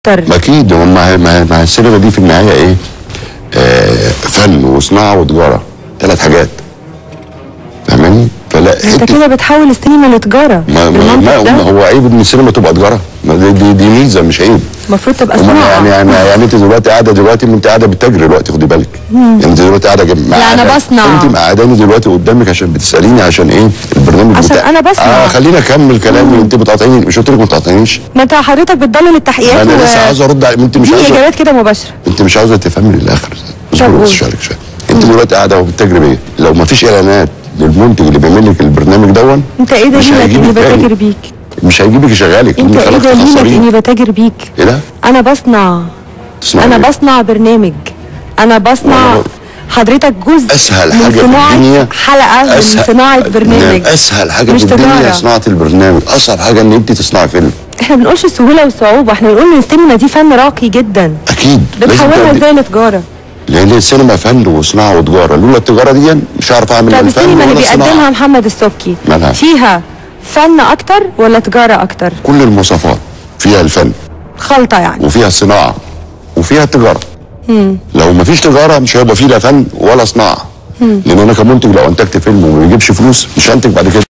اكتر. اكيد. ما السينما دي في النهايه ايه؟ فن وصناعه وتجاره، 3 حاجات. فاهماني؟ فلا انت كده بتحول السينما لتجاره. ما هو عيب ان السينما تبقى تجاره؟ دي ميزه مش عيب. المفروض تبقى صناعه. يعني انت دلوقتي قاعده بتجري دلوقتي، خدي بالك. يعني انت دلوقتي قاعده لا انا بصنع. انت مقعداني دلوقتي قدامك عشان بتساليني عشان ايه؟ البرنامج عشان انا بصنع. خليني اكمل كلامي. انت بتقاطعيني، مش قلت لك ما تقاطعينيش؟ ما انت حضرتك بتضلل التحقيقات. انا لسه عاوز ارد انت مش عاوزه. دي اجابات كده مباشره. انت مش عاوزه تفهمي للاخر. اصبري شويه. انت دلوقتي قاعده وبتتاجري بيا، لو ما فيش اعلانات للمنتج اللي بيعمل لك البرنامج دون، انت ايه دليلك اني بتاجر بيك؟ مش هيجيبك يشغلك. انت ايه دليلك اني بتاجر بيك؟ ايه ده؟ انا بصنع. انا بصنع برنامج. انا بصنع حضرتك جزء اسهل حاجه في الدنيا، حلقه من صناعه برنامج. اسهل حاجه في الدنيا صناعه البرنامج. اصعب حاجه ان انت تصنعي فيلم. احنا ما بنقولش السهوله والصعوبه، احنا بنقول ان السينما دي فن راقي جدا. اكيد. بتحولها ازاي لتجاره؟ لان السينما فن وصناعه وتجاره، لولا التجاره دي مش هعرف اعمل الفن ولا الصناعه. السينما اللي بيقدمها محمد السبكي مالها؟ فيها فن اكتر ولا تجاره اكتر؟ كل المواصفات. فيها الفن خلطه يعني، وفيها الصناعه وفيها التجاره. لو ما فيش تجاره مش هيبقى فيه لا فن ولا صناعه. لان انا كمنتج لو انتجت فيلم وما بيجيبش فلوس مش هنتج بعد كده.